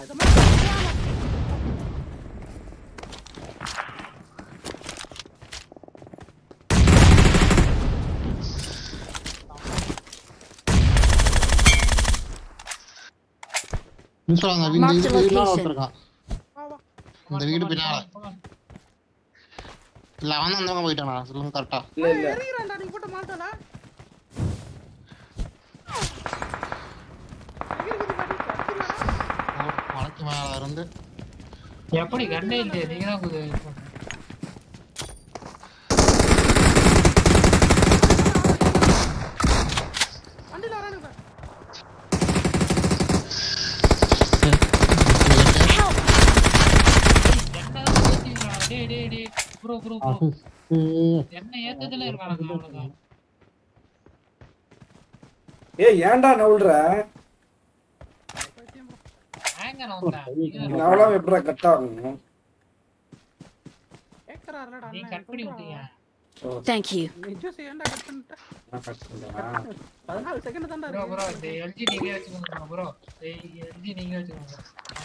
இந்த வீடு பின்னால இல்ல அவன் அந்த பக்கம் போயிட்டானா சொல்லுங்க கரெக்ட்டா இல்ல இல்ல ஏறிறான்டா நீ போட்டு மாட்டல மலைக்கு மேல இருந்து எப்படி கண்ணே இல்ல நீங்க தான் வண்டில வரானுங்க டேய் ப்ரோ என்ன ஏத்ததுல இருக்கானுங்க அவ்வளவுதான் ஏய் ஏன்டா நவுல்ற ஹேங்க நவுல்ற நவுலாம் எப்பறா கட் ஆகும் ஏக்கறாரடா நீ கட் பண்ணி விட்டீங்க Thank you. நிஜம் ஏன்டா கட் பண்ணிட்ட நான் கட் பண்ணா 14 செகண்ட் தான்டா இருக்கு ப்ரோ இந்த எல்ஜி நீங்க வச்சுக்கோங்க ப்ரோ எல்ஜி நீங்க வச்சுக்கோங்க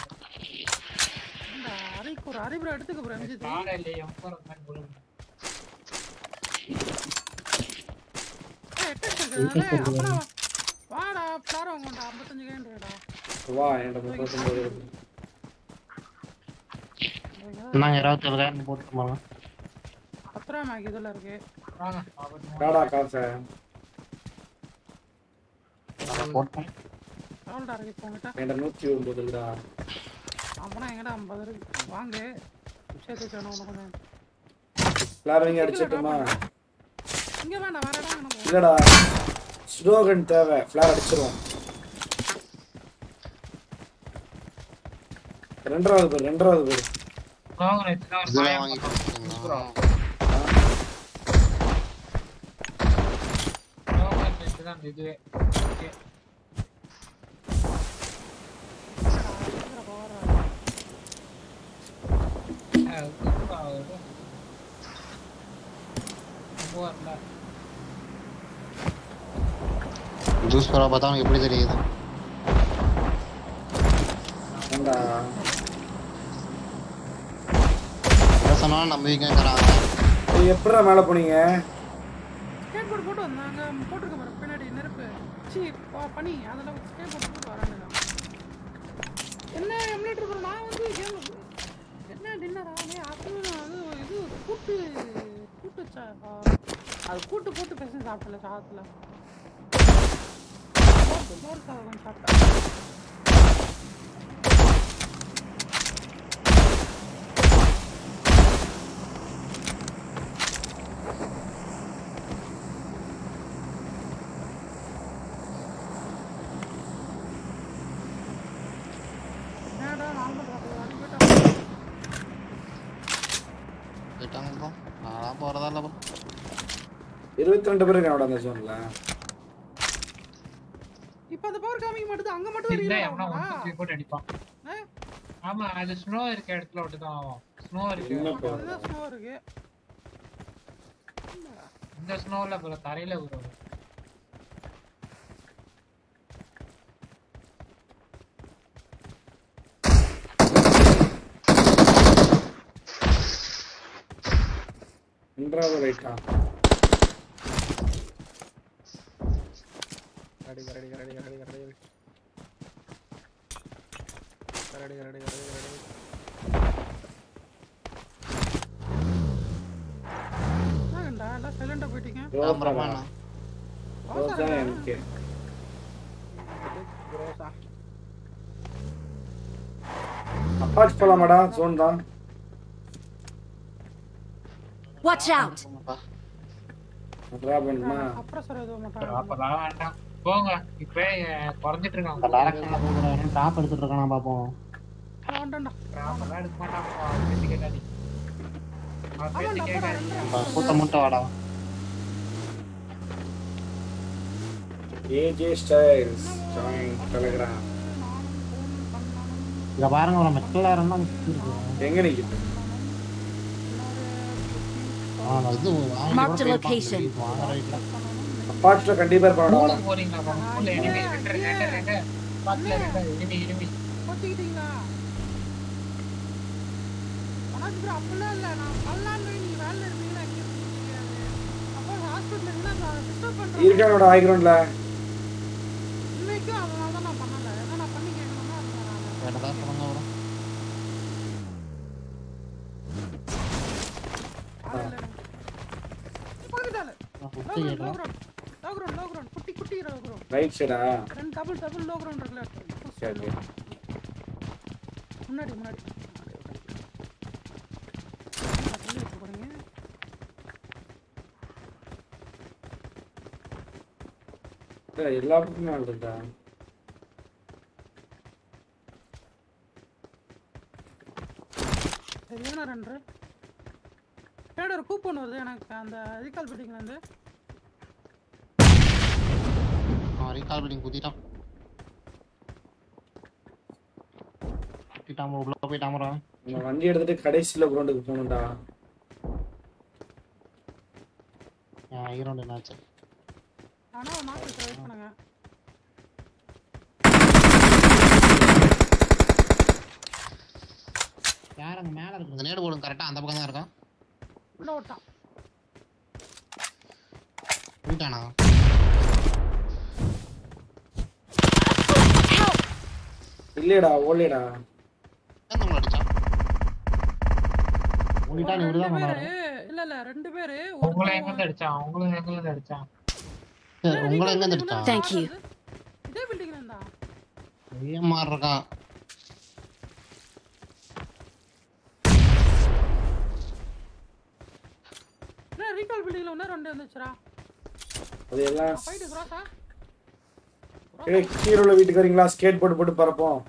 இந்த அரை ப்ரோ எடுத்துக்க ப்ரோ எம்ஜி கார இல்ல எம்பர் மேன் ப்ரோ அப்புறம் வாடா பாரு உங்கடா 55 கேண்டடா வா என்கிட்ட 39 நான் 27 போட்டுமாங்க அப்புறம் மேக் இதெல்லாம் இருக்கு வாங்க காடா காசை போட்டேன் எவ்வளோடா இருக்கு இப்போ உங்ககிட்ட என்கிட்ட 109 இல்லடா அப்பனா எங்கடா 50 இருக்கு வாங்க சேர்த்து வச்சேன் உனக்கு கொஞ்சம் எல்லாரும் அடிச்சிட்டுமா இங்க வேண்டாம் வேற இடம் வேணும் இல்லடா ஸ்லோகன் தேவை ஃபிளார் அடிச்சிரும் ரெண்டாவது பேர் வாங்க நான் இதெல்லாம் வாங்கி ப்ரோ தான் இதுவே ஓகே ஜூஸ் பரா பார்த்தா எப்படி தெரியுது ஏண்டா சொன்னா நம்பிக்கைங்கறாங்க ஏய் எப்பறா மேல போனீங்க ஸ்கேட் போர்டு போட்டு வந்தாங்க போட்டுக்க பாரு பின்னாடி நெருப்பு சீ பனி அதெல்லாம் ஸ்கேட் போர்டு போட்டு வராங்க என்ன எமுலேட்டர் ப்ரோ நான் வந்து கேம் என்ன டின்னரா நீ ஆஃப்டர்நூன் அது இது கூட்டு அது கூட்டு போட்டு பேசி சாப்பிடல சாதத்துல மோர் சாதம் சாப்பிட்டேன் போறதால 22 பேர் இருக்கானடா அந்த ஜோன்ல இப்போ அந்த பவர் காமிக்க மாட்டேது அங்க மட்டும் வரீங்க போட்டு அடிப்பான் ஆமா அது ஸ்னோ இருக்க இடத்துல விட்டு தான் ஆகும் ஸ்னோ இருக்கு அதுதான் ஸ்னோ இருக்கு இந்த ஸ்னோல போற தரையில வரும் இன்ட்ராவ ரைட்டா ரெடி நான்டா எல்லாம் சைலண்டா போயிட்டீங்க பிரமாணம் ரோசா எம்கே ரோசா அப்பாச் போலாமாடா ஜோன் தான் Watch out. ராபன்மா அப்புறம் சார் ஏதோ மாட்டாங்க அப்பலாம் வேண்டாம் போங்க இப்போ குறஞ்சிட்டு இருக்காங்க டைரக்ஷன்ல போறேன் டாப் எடுத்துட்டு இருக்கானா பாப்போம் வேண்டாம்டா அப்பலாம் எடுக்க மாட்டாங்க பேசி கேட்டாடி பேசி கேட்காதீங்க கூட்ட முட்டை வாடா ஏஜே ஸ்டைல்ஸ் ஜாயின் டெலிகிராம் இங்க பாருங்க ஒரு மெட்டல் ஏறனா இருக்கு எங்க நிக்குது இது Marked a location. அப்பாச்ல கண்டிப்பா இருப்பானடா போறீங்களா உள்ள எனிமி ரெண்டு பாத்துல ரெண்டு எனிமி கொச்சிக்கிட்டீங்களா உனக்கு ப்ரோ அப்படிலாம் இல்லை நான் கல்லான் போய் நீங்கள் வேலை இருப்பீங்களா எங்கே தெரியாது அப்போ ஹாஸ்பிட்டல் இருந்தால் நான் டிஸ்டர்ப் பண்ணுறேன் இருக்கானோட ஹைக்ரவுண்ட்ல இன்னைக்கும் அதனால தான் நான் பண்ணலை ஏன்னா நான் பண்ணி கேட்கணும்னா வேட்டதா சொல்லுங்க ப்ரோ பக்கத்தால குட்டி கேட்கலாம் லோ கிரவுண்ட் குட்டி குட்டி லோ கிரவுண்ட் ரைட் சைடா ரெண்டு டபுள் லோ கிரவுண்ட் இருக்குல்ல சரி முன்னாடி எல்லா பக்கமும் ஆள் இருக்கா சரியான ரெண்டு ஒரு கூப்பன் வருது எனக்கு அந்த ரீகால் பில்டிங்ல இருந்து ரீகால் பில்டிங் குத்திட்டான் உள்ள போயிட்டாமரா நம்ம வண்டி எடுத்துட்டு கடைசில கிரவுண்டுக்கு போகணும்டா ஈரோடு என்னாச்சு ஆனா மாத்தி ட்ரை பண்ணுங்க யார் அங்க மேல இருக்கு நேடு போடுங்க கரெக்ட்டா அந்த பக்கம் தான் இருக்கான் உள்ள ஓட்டான் போயிட்டானா இல்லடா ஓடலடா என்ன உங்களை அடிச்சா ஓடிட்டா நீ தான் பண்ணாரு இல்ல ரெண்டு பேரு உங்களை எங்க அடிச்சான் உங்களை அடிச்சான் உங்களை எங்க அடிச்சான் Thank you. இதே பில்டிங்ல இருந்தா ஏமாற இருக்கான் என்ன ரீகால் பில்டிங்ல ஒண்ணே ரெண்டு வந்துச்சுடா அது எல்லாம் ஃபைட் கிராஸா கீரோல வீட்டுக்கு வரீங்களா ஸ்கேட் போட்டு பறப்போம்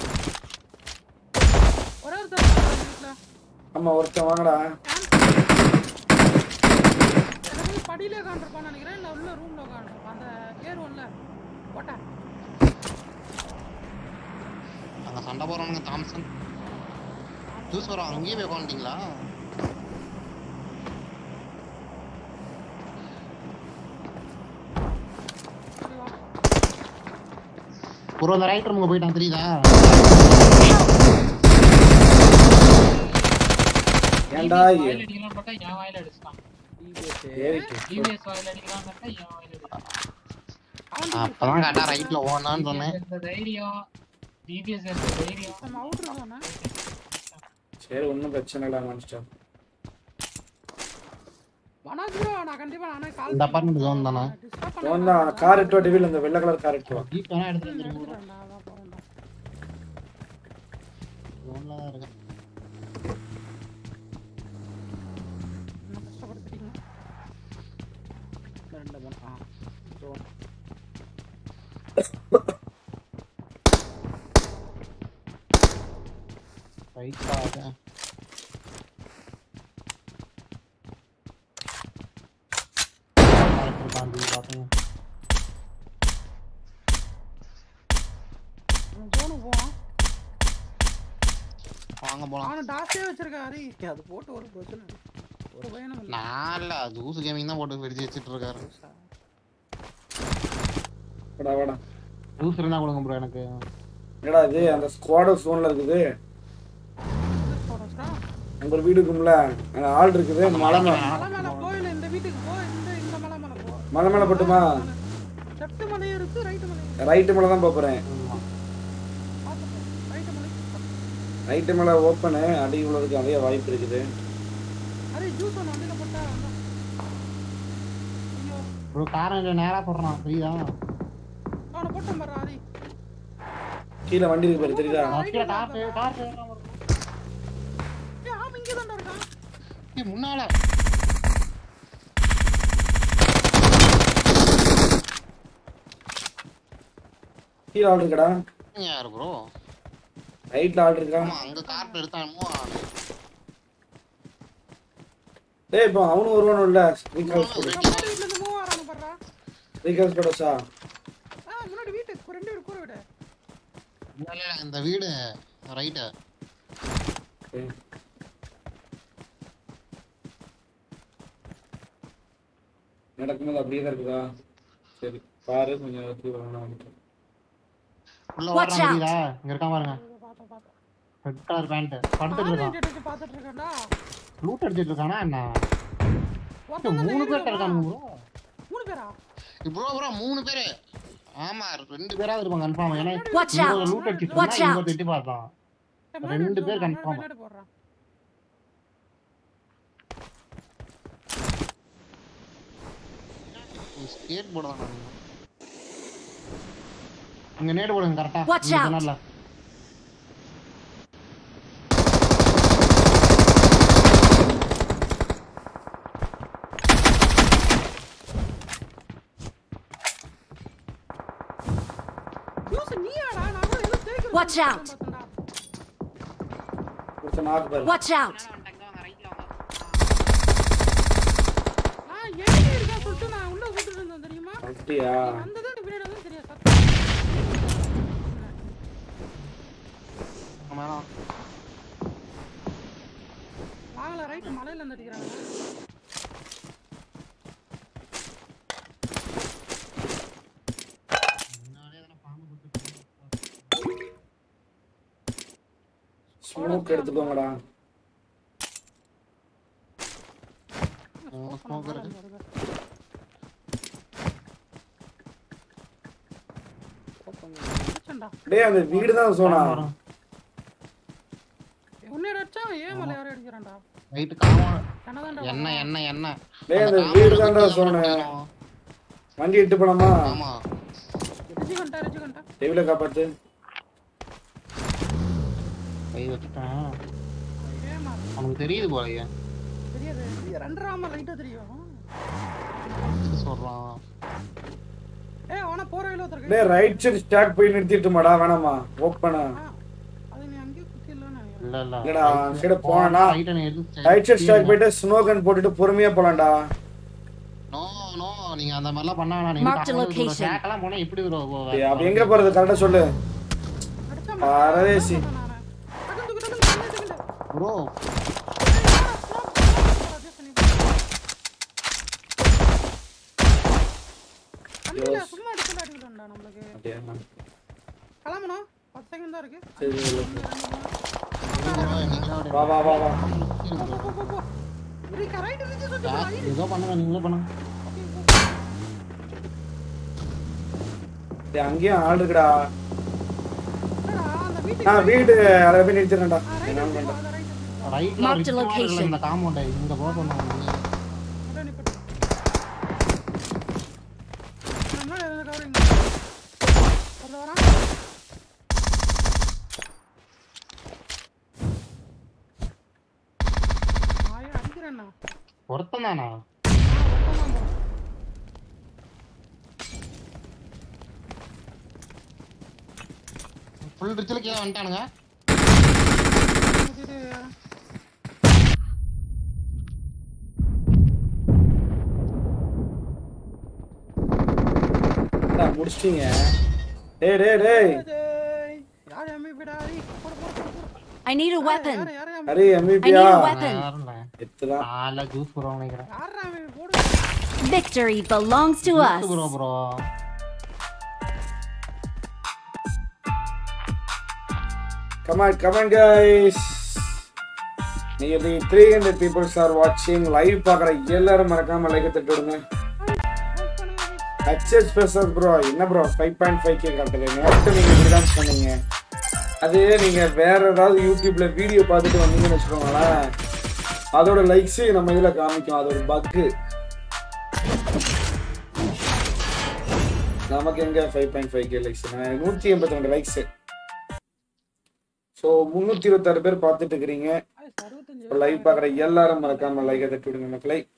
ஒரே ஒரு தடவை வீட்ல ஆமா ஒருத்தன் வாங்கடா எனக்கு படியில உட்கார்ந்திருப்பான்னு நினைக்கிறேன் இல்ல உள்ள ரூம்ல உட்கார்ந்திருப்பான் அந்த ஏர் ஒன்ல போட்டா அங்க சண்டை போறானுங்க தாம்சன் ஜூஸ் வர அங்கேயே போய் உட்காந்துட்டீங்களா ஒரு அந்த ரைட் ரூமுக்கு போயிட்டான் தெரியுதா ஏன்டா வாயில அடிக்கலாம் பார்த்தா என் வாயில அடிச்சான் டிவிஎஸ் வாயில அடிக்கலாம் பார்த்தா என் வாயில அடிச்சான் அப்பதான் கரெக்டா ரைட்ல ஓடனான்னு சொன்னேன் இந்த தைரியம் டிவிஎஸ் இந்த தைரியம் நம்ம அவுட்டர் தானே சரி ஒண்ணும் பிரச்சனை இல்ல மாஸ்டர் மனோஜ் ப்ரோ நான் கண்டிப்பா நானே கால் இந்த அபார்ட்மெண்ட் ஜோன் தானா ஜோன் தான் கார் எட்டோ டிவில இந்த வெள்ளை கலர் கார் எட்டோ ஜீப் வேணா எடுத்துட்டு வந்துருங்க அதான் போறேன்டா ஜோன்ல தான் இருக்கேன் என்ன கஷ்டப்படுத்திட்டீங்க ரெண்டு மூணு ஜோன் ரைட் பாக்க பாண்டி பாத்தீங்க ஜோனுக்கு போவோம் வாங்க போலாம் அவன் டாஸே வச்சிருக்கா ஹரி அது போட்டு ஒரு பிரச்சனை இல்லை. ஒரு பயனும் இல்லை நான் இல்ல ஜூஸ் கேமிங் தான் போட்டு வெடிச்சு வச்சிட்டு இருக்காரு வாடா ஜூஸ் இருந்தா கொடுங்க ப்ரோ எனக்கு என்னடா இது அந்த ஸ்குவாட் ஜோன்ல இருக்குது போறோம்டா அங்க ஒரு வீடு இருக்கும்ல அங்க ஆள் இருக்குது அந்த மலை மேல மலை மேல போயில இந்த வீட்டுக்கு போ இந்த மலை மேல போ மலை மேல போட்டுமா லெஃப்ட் மலையும் இருக்கு ரைட் மலையும் ரைட்டு மேல தான் போறேன் பாத்துக்கோ ரைட் மலை ரைட்டு மேல ஓப்பன் அடி உள்ளதுக்கு நிறைய வாய்ப்பு இருக்குது ஹரி ஜூஸ் ஒன்று வண்டியில போட்டா ஐயோ ப்ரோ காரங்க நேரா போடுறான் தெரியுதா அவனை போட்டேன் பாரு ஹரி கீழே வண்டி இருக்கு பாரு தெரியுதா கீழ கார் ஏறாம அவன் இங்கே தான்டா இருக்கான் ஏய் முன்னால கீழே ஆள் இருக்கடா யார் ப்ரோ ரைட்ல ஆள் இருக்கா ஆமா அங்க கார் எடுத்தானமோ டேய் இப்போ அவனும் வருவானு இல்ல ரீகால் முன்னாடி வீட்ல இருந்து மூவ் ஆறானு பாருடா ரீகால் ஸ்குவாடஸா முன்னாடி வீட்டுக்கு ரெண்டு வீடு கூற விடு இல்ல இந்த வீடு ரைட் நடக்கும்போது அப்படியே தான் இருக்குதா சரி பாரு கொஞ்சம் நேரத்துக்கு வரணும் உள்ள Watch வர்றான் out. தெரியுதா? இங்க இருக்கான் பாருங்க. பார்த்தேன் ரெட் கலர் பேண்ட். படுத்துட்டு இருக்கான். பார்த்துட்டு இருக்கேன்டா. லூட் அடிச்சிட்டு இருக்கானா என்ன? ஒருத்தன் தான் 3 பேர் ஏறிடுவா. இருக்கானுங்க ப்ரோ. 3 பேரா? ப்ரோ 3 பேர். ஆமா 2 பேரா இருப்பாங்க கன்ஃபார்ம். ஏன்னா Watch out. லூட் அடிச்சிட்டு Watch இருந்தா out. இங்க திட்டி பார்த்தான். முன்னாடி 2 பேர் முன்னாடி கன்ஃபார்ம். முன்னாடி போடுறான். ஸ்கேட் போர்டு தான் நான். அங்க நேடு போடுங்க கரெக்ட்டா. Watch out. சொன்னல. ஜூஸ் நீயாடா? நான் கூட ஏதோ தேய்க்கிறேன். Watch out. ஒருத்த நாக்கு பாரு. Watch out. நான் எங்க இருக்கா சொல்லிட்டு நான் உள்ள கூட்டிட்டு வந்தேன் தெரியுமா? அப்படியா? வந்ததே பின்னாடி வந்து தெரியாது சத்தம். ஆமா. வாங்கல ரைட் மலையில இருந்து அடிக்கிறாங்க. ஸ்மோக் எடுத்துக்கோங்கடா. ஸ்மோக் இருக்கு. அடிச்சேன்டா. டேய் அந்த வீடு தான் சோனா. உன்னை அடிச்சா ஏன் மலை யாரை அடிக்கிறான்டா? Right gamma. கனதான்டா. என்ன. டேய் அந்த வீடு தான்டா சோனா. வண்டி எட்டு போலாமா? ஆமா. ரிஜிகண்டா. டேவில காப்பாத்து. கை வச்சுட்டான். ஏமா அவனுக்கு தெரியுது போலயே. தெரியாது. ரெண்டராம லைட்டா தெரியும். இது சொல்றான். ஏய் அவன போற வழியில ஒருத்தர் டேய் ரைட் சைடு ஸ்டாக் போய் நிறுத்திட்டுமாடா வேணாமா? ஓபனா. அது நீ அங்கே குத்திடலாம் இல்ல இல்லடா சைடு போனா ரைட் அண்ட் எது ரைட் சைடு ஸ்டாக் போயிட்டு ஸ்னோ கன் போட்டுட்டு பொறுமையா போலாம்டா. நோ நீங்க அந்த மாதிரி எல்லாம் பண்ண வேணாம். Mark the நீங்க location. ஸ்டாக்லாம் போனா எப்படி ப்ரோ போவ? டேய் அப்ப எங்க போறது கரெக்ட்டா சொல்லு. அரேசி ப்ரோ சும்மா அடிச்சல அடிக்கலடா நமக்கு. அப்படியே கிளம்பணும் 10 செகண்ட் தான் இருக்கு. சரி நீங்களே வா வா வா வா. போ. ரைட் ரிஜி சுத்தி போ. ஏதோ பண்ணுங்க நீங்களே பண்ணுங்க. டேய் அங்கேயும் ஆள் இருக்குடா. என்னடா அந்த வீட்டுக்கு வீடு அரை போய் நிறுத்திறேன்டா. ரைட் என்ன பண்ற? ரைட்ல Mark the location. இந்த காம்பவுண்ட் இங்க போக சொன்னாங்க. உடனே நிப்பட்டு. முன்னாடி எந்த கவரிங். வரலாம். ஆயா அடிக்கிறேன்னா. ஒருத்தன் தானா? ஃபுல் ரிச்சில கீழ வந்துட்டானுங்க. முடிச்சிட்டீங்க. டேய் டேய் டேய் யார் MVP டா? போடு போடு போடு. I need a weapon. யார் அரே I MVP need யா? a weapon. எத்தடா? ஆல ஜூஸ் ப்ரோ நினைக்கிறேன். யார் MVP போடு. Victory belongs to us. Bro Come on guys. Nearly 300 people are watching live பார்க்கற எல்லாரும் மறக்காம லைக் தட்டி விடுங்க. HH ஸ்பெஷல் bro என்ன bro 5.5k காட்டுது. நேத்து நீங்க இப்படி தான் சொன்னீங்க. அது நீங்க வேற ஏதாவது YouTubeல வீடியோ பார்த்துட்டு வந்தீங்கன்னு வெச்சுக்கோங்களேன். அதோட லைக்ஸ் நம்ம இதுல காமிக்கும். அது ஒரு பக். நமக்கு எங்க 5.5k லைக்ஸ் 182 லைக்ஸ். சோ 326 பேர் பார்த்துட்டு இருக்கீங்க. லைவ் பார்க்குற எல்லாரும் மறக்காம லைக் தட்டி விடுங்க மக்களே.